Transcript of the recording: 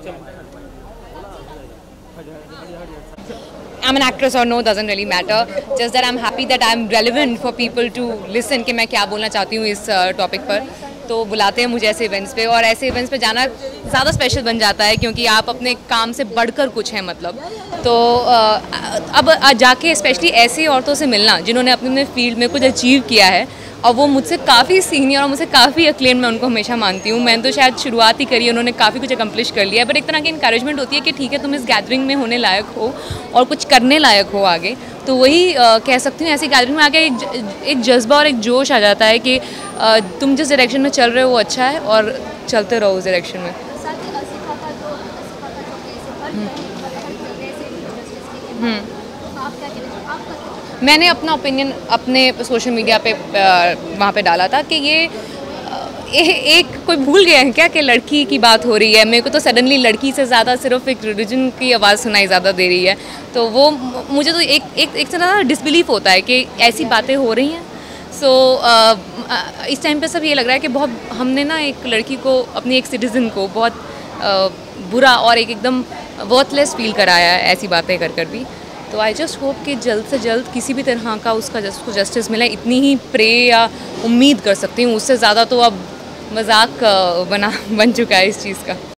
I'm an actress or no doesn't really matter. Just that I'm happy that I'm relevant for people to listen कि मैं क्या बोलना चाहती हूँ इस टॉपिक पर. तो बुलाते हैं मुझे ऐसे इवेंट्स पे, और ऐसे इवेंट्स पे जाना ज़्यादा स्पेशल बन जाता है क्योंकि आप अपने काम से बढ़कर कुछ हैं मतलब. तो अब जाके स्पेशली ऐसी औरतों से मिलना जिन्होंने अपने फील्ड में कुछ अचीव किया है, और वो मुझसे काफ़ी सीनियर और मुझसे काफ़ी अक्लेम, मैं उनको हमेशा मानती हूँ. मैंने तो शायद शुरुआत ही करी है, उन्होंने काफ़ी कुछ अकम्प्लिश कर लिया है, बट एक तरह की इंकरेजमेंट होती है कि ठीक है तुम इस गैदरिंग में होने लायक हो और कुछ करने लायक हो आगे. तो वही कह सकती हूँ, ऐसी गैदरिंग में आके एक जज्बा और एक जोश आ जाता है कि तुम जिस डायरेक्शन में चल रहे हो वो अच्छा है और चलते रहो उस डायरेक्शन में. मैंने अपना ओपिनियन अपने सोशल मीडिया पे वहाँ पे डाला था कि ये एक कोई भूल गया है क्या कि लड़की की बात हो रही है. मेरे को तो सडनली लड़की से ज़्यादा सिर्फ एक रिलीजन की आवाज़ सुनाई ज़्यादा दे रही है. तो वो मुझे तो एक तरह डिसबिलीफ होता है कि ऐसी बातें हो रही हैं. सो इस टाइम पे सब ये लग रहा है कि बहुत हमने ना एक लड़की को, अपनी एक सिटीज़न को बहुत बुरा और एकदम वर्थलेस फील कराया है ऐसी बातें कर कर भी. तो आई जस्ट होप कि जल्द से जल्द किसी भी तरह का उसको जस्टिस मिले. इतनी ही प्रे या उम्मीद कर सकती हूँ, उससे ज़्यादा तो अब मजाक बन चुका है इस चीज़ का.